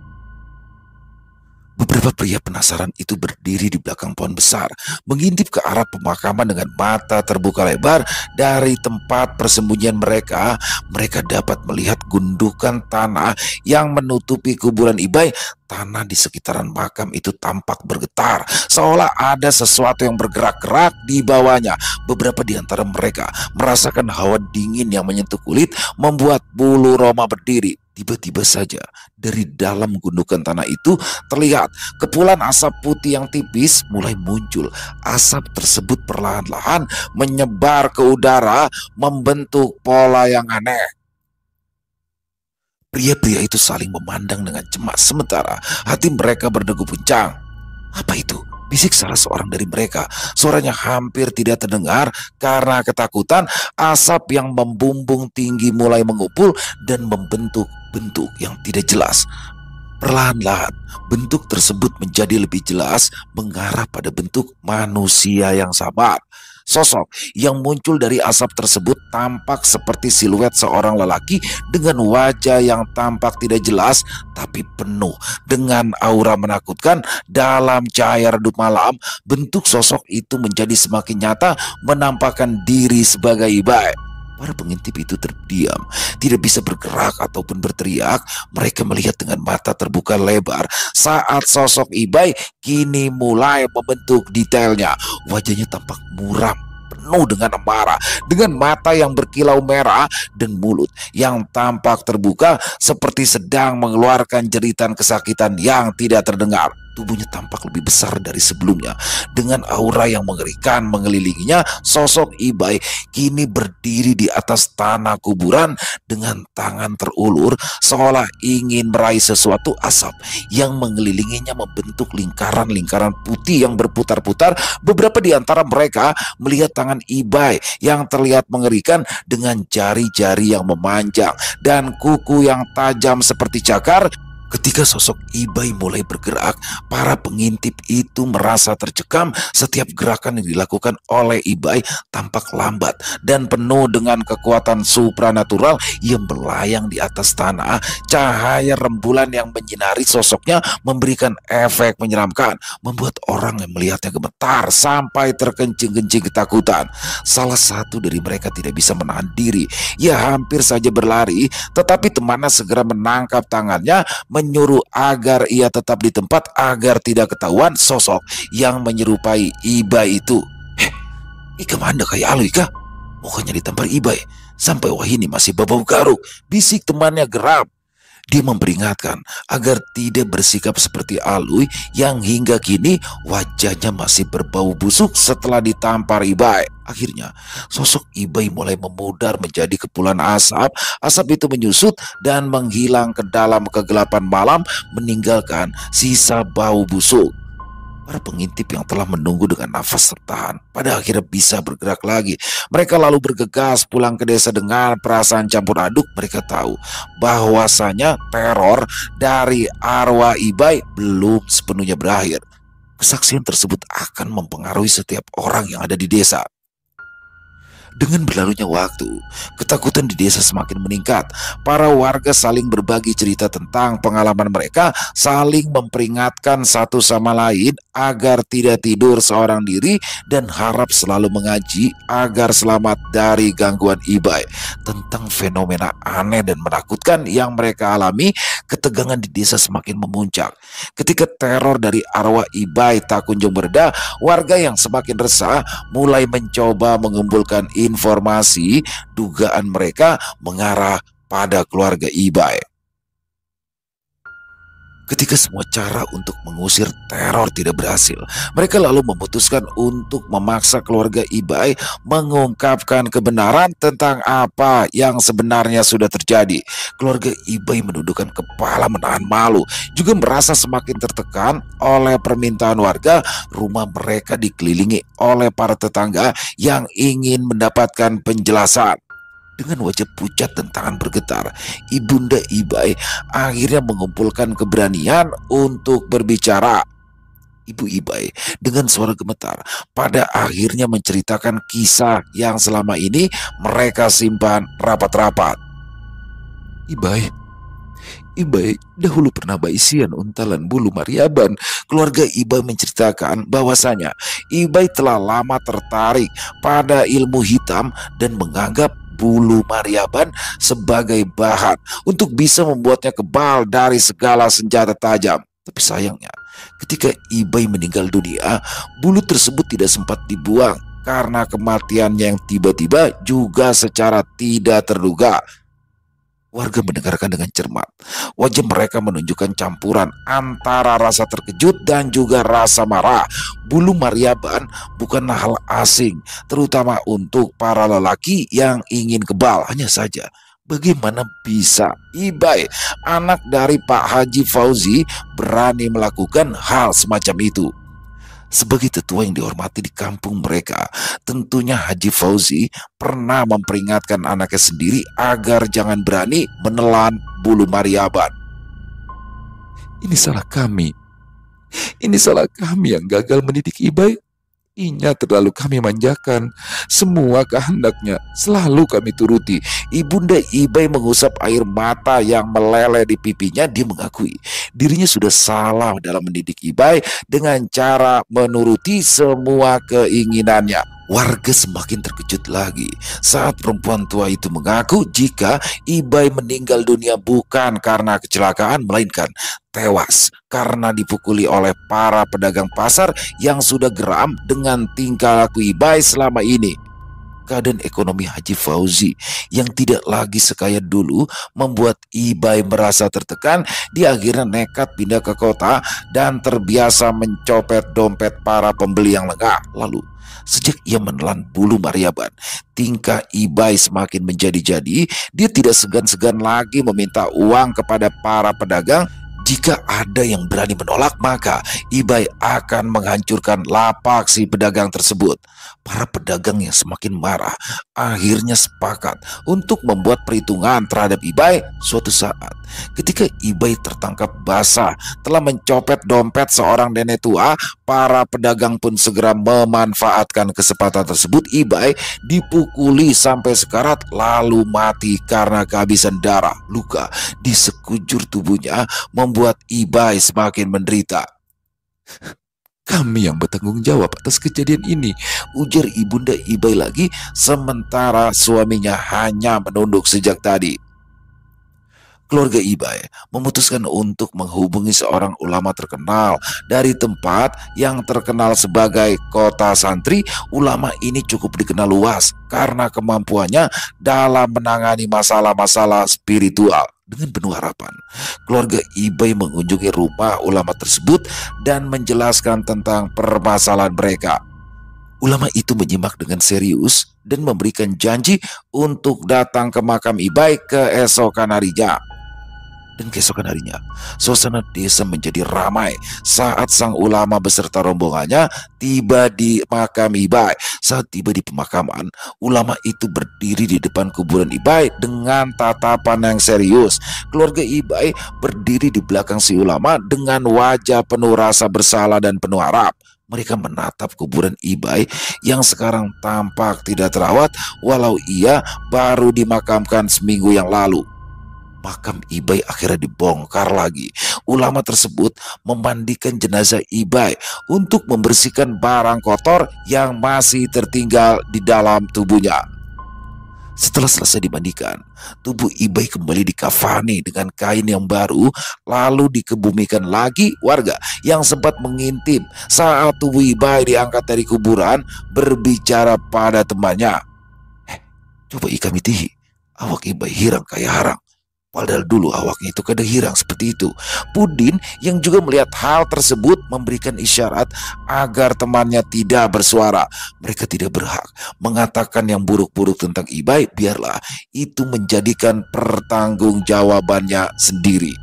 Beberapa pria penasaran itu berdiri di belakang pohon besar, mengintip ke arah pemakaman dengan mata terbuka lebar. Dari tempat persembunyian mereka, mereka dapat melihat gundukan tanah yang menutupi kuburan Ibai. Tanah di sekitaran makam itu tampak bergetar, seolah ada sesuatu yang bergerak-gerak di bawahnya. Beberapa di antara mereka merasakan hawa dingin yang menyentuh kulit, membuat bulu roma berdiri. Tiba-tiba saja dari dalam gundukan tanah itu terlihat kepulan asap putih yang tipis mulai muncul. Asap tersebut perlahan-lahan menyebar ke udara, membentuk pola yang aneh. Pria-pria itu saling memandang dengan cemas, sementara hati mereka berdegup kencang. Apa itu? bisik salah seorang dari mereka. Suaranya hampir tidak terdengar karena ketakutan. Asap yang membumbung tinggi mulai mengumpul dan membentuk bentuk yang tidak jelas. Perlahan-lahan, bentuk tersebut menjadi lebih jelas, mengarah pada bentuk manusia yang samar. Sosok yang muncul dari asap tersebut tampak seperti siluet seorang lelaki dengan wajah yang tampak tidak jelas tapi penuh dengan aura menakutkan. Dalam cahaya redup malam, bentuk sosok itu menjadi semakin nyata, menampakkan diri sebagai Ibai. Para pengintip itu terdiam, tidak bisa bergerak ataupun berteriak. Mereka melihat dengan mata terbuka lebar saat sosok Ibai kini mulai membentuk detailnya. Wajahnya tampak muram, penuh dengan amarah, dengan mata yang berkilau merah dan mulut yang tampak terbuka seperti sedang mengeluarkan jeritan kesakitan yang tidak terdengar. Tubuhnya tampak lebih besar dari sebelumnya. Dengan aura yang mengerikan mengelilinginya, sosok Ibai kini berdiri di atas tanah kuburan dengan tangan terulur seolah ingin meraih sesuatu. Asap yang mengelilinginya membentuk lingkaran-lingkaran putih yang berputar-putar. Beberapa di antara mereka melihat tangan Ibai yang terlihat mengerikan dengan jari-jari yang memanjang dan kuku yang tajam seperti cakar. Ketika sosok Ibai mulai bergerak, para pengintip itu merasa tercekam. Setiap gerakan yang dilakukan oleh Ibai tampak lambat dan penuh dengan kekuatan supranatural yang melayang di atas tanah. Cahaya rembulan yang menyinari sosoknya memberikan efek menyeramkan, membuat orang yang melihatnya gemetar sampai terkencing-kencing ketakutan. Salah satu dari mereka tidak bisa menahan diri. Ia hampir saja berlari, tetapi temannya segera menangkap tangannya, menyuruh agar ia tetap di tempat agar tidak ketahuan sosok yang menyerupai Ibai itu. Eh, Ika mana kayak Alu Ika? Mukanya ditampar Ibai. Sampai wahini masih bau garuk, bisik temannya geram. Dia memperingatkan agar tidak bersikap seperti Alui yang hingga kini wajahnya masih berbau busuk setelah ditampar Ibai. Akhirnya sosok Ibai mulai memudar menjadi kepulan asap. Asap itu menyusut dan menghilang ke dalam kegelapan malam, meninggalkan sisa bau busuk. Para pengintip yang telah menunggu dengan nafas tertahan pada akhirnya bisa bergerak lagi. Mereka lalu bergegas pulang ke desa dengan perasaan campur aduk. Mereka tahu bahwasanya teror dari arwah Ibai belum sepenuhnya berakhir. Kesaksian tersebut akan mempengaruhi setiap orang yang ada di desa. Dengan berlalunya waktu, ketakutan di desa semakin meningkat. Para warga saling berbagi cerita tentang pengalaman mereka, saling memperingatkan satu sama lain agar tidak tidur seorang diri dan harap selalu mengaji agar selamat dari gangguan Ibai. Tentang fenomena aneh dan menakutkan yang mereka alami, ketegangan di desa semakin memuncak. Ketika teror dari arwah Ibai tak kunjung mereda, warga yang semakin resah mulai mencoba mengumpulkan informasi. Dugaan mereka mengarah pada keluarga Ibai. Ketika semua cara untuk mengusir teror tidak berhasil, mereka lalu memutuskan untuk memaksa keluarga Ibai mengungkapkan kebenaran tentang apa yang sebenarnya sudah terjadi. Keluarga Ibai menundukkan kepala menahan malu, juga merasa semakin tertekan oleh permintaan warga. Rumah mereka dikelilingi oleh para tetangga yang ingin mendapatkan penjelasan. Dengan wajah pucat dan tangan bergetar, Ibunda Ibai akhirnya mengumpulkan keberanian untuk berbicara. Ibu Ibai dengan suara gemetar pada akhirnya menceritakan kisah yang selama ini mereka simpan rapat-rapat. Ibai, Ibai dahulu pernah baisian untalan bulu Mariaban. Keluarga Ibai menceritakan bahwasanya Ibai telah lama tertarik pada ilmu hitam dan menganggap bulu Mariaban sebagai bahan untuk bisa membuatnya kebal dari segala senjata tajam. Tapi sayangnya, ketika Ibai meninggal dunia, bulu tersebut tidak sempat dibuang karena kematiannya yang tiba-tiba juga secara tidak terduga. Warga mendengarkan dengan cermat. Wajah mereka menunjukkan campuran antara rasa terkejut dan juga rasa marah. Bulu Mariaban bukanlah hal asing, terutama untuk para lelaki yang ingin kebal. Hanya saja, bagaimana bisa Ibai, anak dari Pak Haji Fauzi, berani melakukan hal semacam itu? Sebagai tetua yang dihormati di kampung mereka, tentunya Haji Fauzi pernah memperingatkan anaknya sendiri agar jangan berani menelan bulu Maryaban. Ini salah kami. Ini salah kami yang gagal mendidik Ibai. Inya terlalu kami manjakan. Semua kehendaknya selalu kami turuti. Ibunda Ibai mengusap air mata yang meleleh di pipinya. Dia mengakui dirinya sudah salah dalam mendidik Ibai dengan cara menuruti semua keinginannya. Warga semakin terkejut lagi saat perempuan tua itu mengaku jika Ibai meninggal dunia bukan karena kecelakaan, melainkan tewas karena dipukuli oleh para pedagang pasar yang sudah geram dengan tingkah laku Ibai selama ini. Keadaan ekonomi Haji Fauzi yang tidak lagi sekaya dulu membuat Ibai merasa tertekan. Dia akhirnya nekat pindah ke kota dan terbiasa mencopet dompet para pembeli yang lengah. Lalu sejak ia menelan bulu Maryaban, tingkah Ibai semakin menjadi-jadi. Dia tidak segan-segan lagi meminta uang kepada para pedagang. Jika ada yang berani menolak, maka Ibai akan menghancurkan lapak si pedagang tersebut. Para pedagang yang semakin marah akhirnya sepakat untuk membuat perhitungan terhadap Ibai. Suatu saat, ketika Ibai tertangkap basah telah mencopet dompet seorang nenek tua, para pedagang pun segera memanfaatkan kesempatan tersebut. Ibai dipukuli sampai sekarat lalu mati karena kehabisan darah. Luka di sekujur tubuhnya membuat Ibai semakin menderita. Kami yang bertanggung jawab atas kejadian ini, ujar ibunda Ibai lagi, sementara suaminya hanya menunduk sejak tadi. Keluarga Ibai memutuskan untuk menghubungi seorang ulama terkenal dari tempat yang terkenal sebagai kota santri. Ulama ini cukup dikenal luas karena kemampuannya dalam menangani masalah-masalah spiritual. Dengan penuh harapan, keluarga Ibai mengunjungi rumah ulama tersebut dan menjelaskan tentang permasalahan mereka. Ulama itu menyimak dengan serius dan memberikan janji untuk datang ke makam Ibai keesokan harinya. Dan keesokan harinya, suasana desa menjadi ramai saat sang ulama beserta rombongannya tiba di makam Ibai. Saat tiba di pemakaman, ulama itu berdiri di depan kuburan Ibai dengan tatapan yang serius. Keluarga Ibai berdiri di belakang si ulama dengan wajah penuh rasa bersalah dan penuh harap. Mereka menatap kuburan Ibai yang sekarang tampak tidak terawat walau ia baru dimakamkan seminggu yang lalu. Makam Ibai akhirnya dibongkar lagi. Ulama tersebut memandikan jenazah Ibai untuk membersihkan barang kotor yang masih tertinggal di dalam tubuhnya. Setelah selesai dimandikan, tubuh Ibai kembali dikafani dengan kain yang baru, lalu dikebumikan lagi. Warga yang sempat mengintip saat tubuh Ibai diangkat dari kuburan berbicara pada temannya, "Eh, coba kami tihi, awak Ibai hirang kayak harang. Padahal dulu awaknya itu kadang hirang seperti itu." Pudin yang juga melihat hal tersebut memberikan isyarat agar temannya tidak bersuara. Mereka tidak berhak mengatakan yang buruk-buruk tentang Ibai. Biarlah itu menjadikan pertanggungjawabannya sendiri.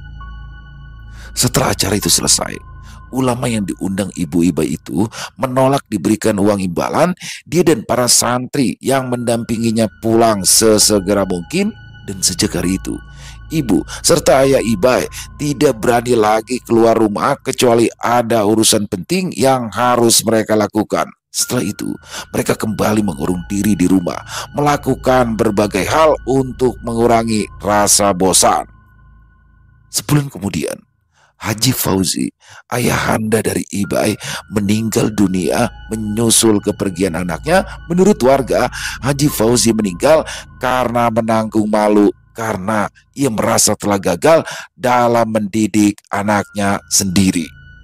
Setelah acara itu selesai, ulama yang diundang ibu Ibai itu menolak diberikan uang imbalan. Dia dan para santri yang mendampinginya pulang sesegera mungkin. Dan sejak hari itu, ibu serta ayah Ibai tidak berani lagi keluar rumah kecuali ada urusan penting yang harus mereka lakukan. Setelah itu, mereka kembali mengurung diri di rumah, melakukan berbagai hal untuk mengurangi rasa bosan. Sebulan kemudian, Haji Fauzi, ayahanda dari Ibai, meninggal dunia menyusul kepergian anaknya. Menurut warga, Haji Fauzi meninggal karena menanggung malu karena ia merasa telah gagal dalam mendidik anaknya sendiri.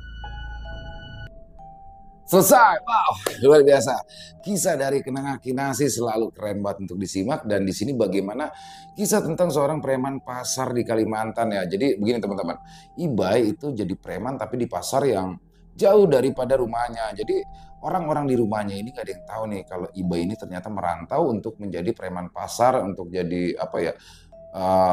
Selesai. Wow, luar biasa. Kisah dari Kenanga Kinasi selalu keren banget untuk disimak. Dan di sini bagaimana kisah tentang seorang preman pasar di Kalimantan ya. Jadi begini teman-teman, Ibai itu jadi preman tapi di pasar yang jauh daripada rumahnya. Jadi orang-orang di rumahnya ini gak ada yang tahu nih kalau Ibai ini ternyata merantau untuk menjadi preman pasar, untuk jadi apa ya, uh,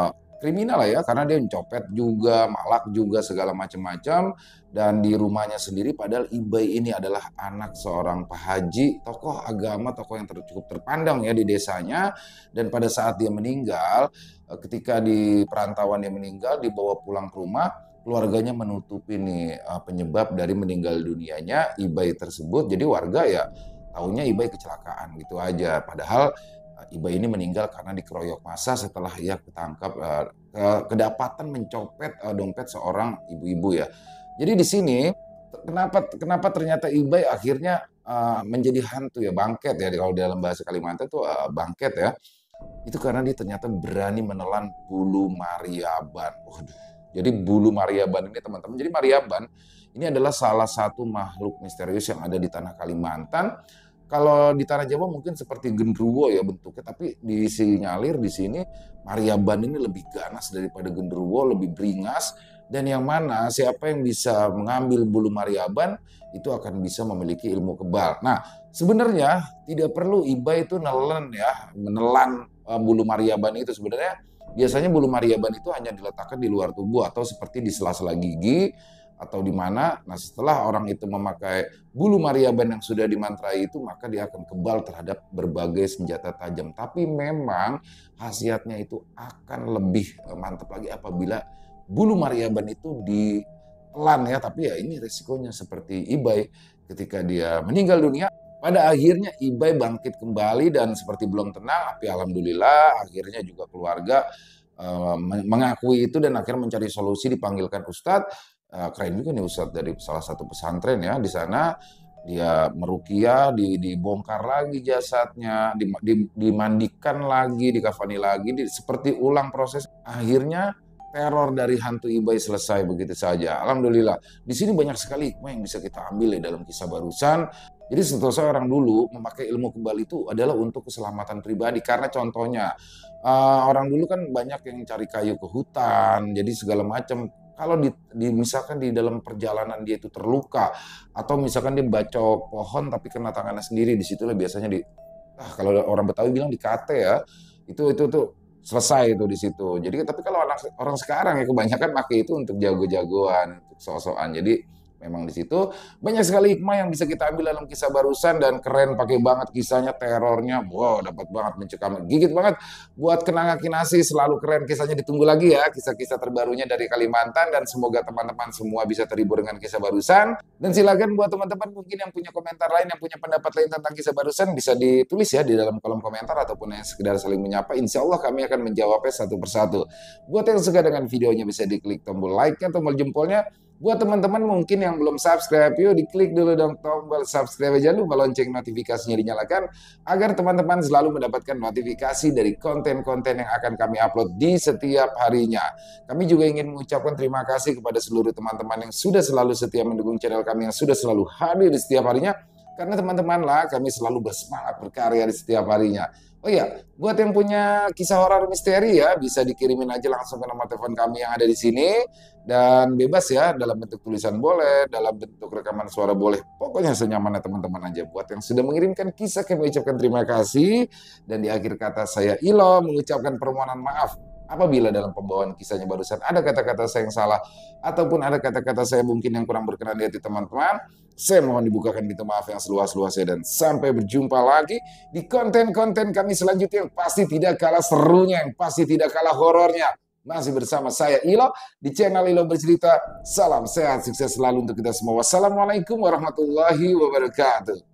kriminal lah ya, karena dia mencopet juga, malak juga, segala macam-macam. Dan di rumahnya sendiri, padahal Ibai ini adalah anak seorang Pak Haji, tokoh agama, tokoh yang ter, cukup terpandang ya di desanya. Dan pada saat dia meninggal, ketika di perantauan dia meninggal, dibawa pulang ke rumah, keluarganya menutupi nih penyebab dari meninggal dunianya Ibai tersebut. Jadi warga ya taunya Ibai kecelakaan gitu aja. Padahal Ibai ini meninggal karena dikeroyok massa setelah ia ketangkap uh, kedapatan mencopet uh, dompet seorang ibu-ibu ya. Jadi di sini kenapa kenapa ternyata Ibai akhirnya uh, menjadi hantu ya, bangket ya kalau dalam bahasa Kalimantan itu uh, bangket ya. Itu karena dia ternyata berani menelan bulu Maryaban. Waduh. Jadi bulu Maryaban ini teman-teman. Jadi Maryaban ini adalah salah satu makhluk misterius yang ada di tanah Kalimantan. Kalau di tanah Jawa mungkin seperti genderuwo ya bentuknya, tapi disinyalir di sini Maryaban ini lebih ganas daripada genderuwo, lebih beringas, dan yang mana siapa yang bisa mengambil bulu Maryaban itu akan bisa memiliki ilmu kebal. Nah, sebenarnya tidak perlu Ibai itu nelen ya, menelan uh, bulu Maryaban itu. Sebenarnya biasanya bulu Maryaban itu hanya diletakkan di luar tubuh atau seperti di sela-sela gigi atau di mana. Nah, setelah orang itu memakai bulu Maryaban yang sudah dimantrai itu, maka dia akan kebal terhadap berbagai senjata tajam. Tapi memang khasiatnya itu akan lebih mantap lagi apabila bulu Maryaban itu ditelan ya. Tapi ya ini resikonya seperti Ibai ketika dia meninggal dunia. Pada akhirnya Ibai bangkit kembali dan seperti belum tenang, tapi alhamdulillah akhirnya juga keluarga uh, mengakui itu dan akhirnya mencari solusi, dipanggilkan ustadz. Uh, keren juga nih ustadz dari salah satu pesantren ya di sana. Dia meruqyah, di, dibongkar lagi jasadnya, di, di, dimandikan lagi, dikafani lagi, di, seperti ulang proses. Akhirnya teror dari hantu Ibai selesai begitu saja. Alhamdulillah. Di sini banyak sekali hikmah yang bisa kita ambil ya dalam kisah barusan. Jadi seterusnya orang dulu memakai ilmu kebal itu adalah untuk keselamatan pribadi. Karena contohnya uh, orang dulu kan banyak yang cari kayu ke hutan, jadi segala macam. Kalau di, di misalkan di dalam perjalanan dia itu terluka atau misalkan dia bacok pohon tapi kena tangannya sendiri, disitulah biasanya di ah, kalau orang Betawi bilang dikate ya, itu itu tuh selesai itu di situ. Jadi tapi kalau orang orang sekarang ya kebanyakan pakai itu untuk jago-jagoan, untuk sok-sokan. Jadi memang di situ banyak sekali hikmah yang bisa kita ambil dalam kisah barusan dan keren, pakai banget kisahnya, terornya, wow dapat banget, mencekam, gigit banget. Buat kenanga kinasi selalu keren kisahnya, ditunggu lagi ya kisah-kisah terbarunya dari Kalimantan dan semoga teman-teman semua bisa terhibur dengan kisah barusan. Dan silakan buat teman-teman mungkin yang punya komentar lain, yang punya pendapat lain tentang kisah barusan bisa ditulis ya di dalam kolom komentar ataupun yang sekedar saling menyapa. Insya Allah kami akan menjawabnya satu persatu. Buat yang suka dengan videonya bisa diklik tombol like-nya, tombol jempolnya. Buat teman-teman mungkin yang belum subscribe, yuk diklik dulu dong tombol subscribe, jangan lupa lonceng notifikasinya dinyalakan agar teman-teman selalu mendapatkan notifikasi dari konten-konten yang akan kami upload di setiap harinya. Kami juga ingin mengucapkan terima kasih kepada seluruh teman-teman yang sudah selalu setia mendukung channel kami, yang sudah selalu hadir di setiap harinya. Karena teman-teman lah kami selalu bersemangat berkarya di setiap harinya. Oh iya, buat yang punya kisah horor misteri ya, bisa dikirimin aja langsung ke nomor telepon kami yang ada di sini. Dan bebas ya, dalam bentuk tulisan boleh, dalam bentuk rekaman suara boleh. Pokoknya senyamannya teman-teman aja. Buat yang sudah mengirimkan kisah, kami ucapkan terima kasih. Dan di akhir kata saya Ilo mengucapkan permohonan maaf apabila dalam pembawaan kisahnya barusan ada kata-kata saya yang salah, ataupun ada kata-kata saya mungkin yang kurang berkenan di hati teman-teman. Saya mohon dibukakan pintu maaf yang seluas-luasnya dan sampai berjumpa lagi di konten-konten kami selanjutnya yang pasti tidak kalah serunya, yang pasti tidak kalah horornya. Masih bersama saya Ilo di channel Ilo Bercerita. Salam sehat, sukses selalu untuk kita semua. Wassalamualaikum warahmatullahi wabarakatuh.